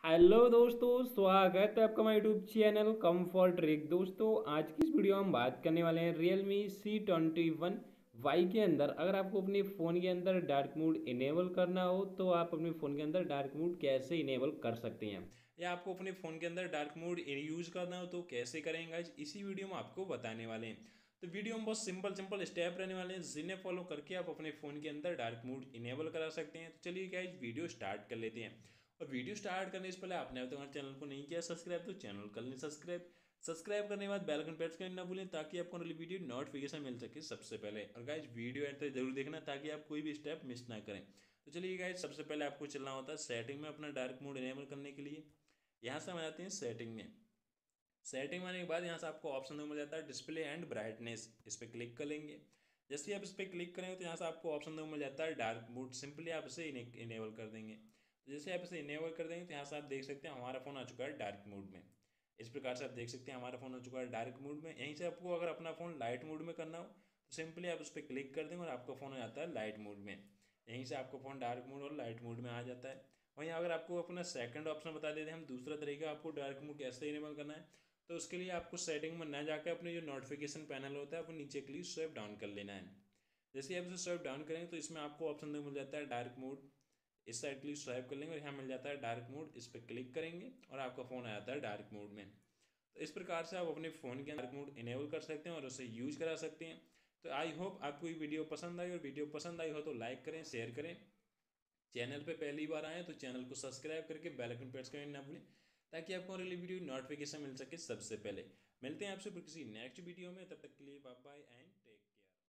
Hello दोस्तों, स्वागत है आपका हमारे यूट्यूब चैनल कम्फर्ट ट्रिक। दोस्तों आज की इस वीडियो में हम बात करने वाले हैं Realme C21Y के अंदर अगर आपको अपने फ़ोन के अंदर डार्क मोड इनेबल करना हो तो आप अपने फ़ोन के अंदर डार्क मोड कैसे इनेबल कर सकते हैं, या आपको अपने फ़ोन के अंदर डार्क मोड यूज़ करना हो तो कैसे करेंगे, आज इसी वीडियो में आपको बताने वाले हैं। तो वीडियो में बहुत सिंपल सिंपल स्टेप रहने वाले हैं, जिन्हें फॉलो करके आप अपने फ़ोन के अंदर डार्क मोड इनेबल करा सकते हैं। तो चलिए गाइस वीडियो स्टार्ट कर लेते हैं। और वीडियो स्टार्ट करने से पहले आपने अब तक हमारे चैनल को नहीं किया सब्सक्राइब तो चैनल कर लें सब्सक्राइब। सब्सक्राइब करने के बाद बेल आइकन प्रेस करना ना भूलें ताकि आपको अगली वीडियो नोटिफिकेशन मिल सके सबसे पहले। और गाइस वीडियो एंड तक जरूर देखना ताकि आप कोई भी स्टेप मिस ना करें। तो चलिए गाइस सबसे पहले आपको चलना होता है सेटिंग में अपना डार्क मोड इनेबल करने के लिए। यहाँ से हम आते हैं सेटिंग में। सेटिंग में आने के बाद यहाँ से आपको ऑप्शन मिल जाता है डिस्प्ले एंड ब्राइटनेस, इस पर क्लिक कर लेंगे। जैसे ही आप इस पर क्लिक करेंगे तो यहाँ से आपको ऑप्शन मिल जाता है डार्क मोड, सिंपली आप इसे इनेबल कर देंगे। तो जैसे आप इसे इनेबल कर देंगे तो यहाँ से आप देख सकते हैं हमारा फ़ोन आ चुका है डार्क मोड में। इस प्रकार से आप देख सकते हैं हमारा फ़ोन आ चुका है डार्क मोड में। यहीं से आपको अगर अपना फ़ोन लाइट मोड में करना हो तो सिंपली आप उस पर क्लिक कर देंगे और आपका फ़ोन आ जाता है लाइट मोड में। यहीं से आपका फ़ोन डार्क मोड और लाइट मोड में आ जाता है। वहीं अगर आपको अपना सेकंड ऑप्शन बता देते हैं हम, दूसरा तरीका आपको डार्क मोड कैसे इनेबल करना है, तो उसके लिए आपको सेटिंग में ना जाकर अपने जो नोटिफिकेशन पैनल होता है आपको नीचे क्लिक स्वाइप डाउन कर लेना है। जैसे ही आप इसे स्वाइप डाउन करेंगे तो इसमें आपको ऑप्शन मिल जाता है डार्क मोड। इस साइड क्लिक स्वाइप कर लेंगे और यहाँ मिल जाता है डार्क मोड, इस पर क्लिक करेंगे और आपका फ़ोन आ जाता है डार्क मोड में। तो इस प्रकार से आप अपने फ़ोन के डार्क मोड इनेबल कर सकते हैं और उसे यूज करा सकते हैं। तो आई होप आपको ये वीडियो पसंद आई, और वीडियो पसंद आई हो तो लाइक करें, शेयर करें। चैनल पे पहली बार आए तो चैनल को सब्सक्राइब करके बेल आइकन प्रेस करना ना भूलें ताकि आपको अगली वीडियो नोटिफिकेशन मिल सके सबसे पहले। मिलते हैं आपसे फिर किसी नेक्स्ट वीडियो में, तब तक के लिए बाय बाय एंड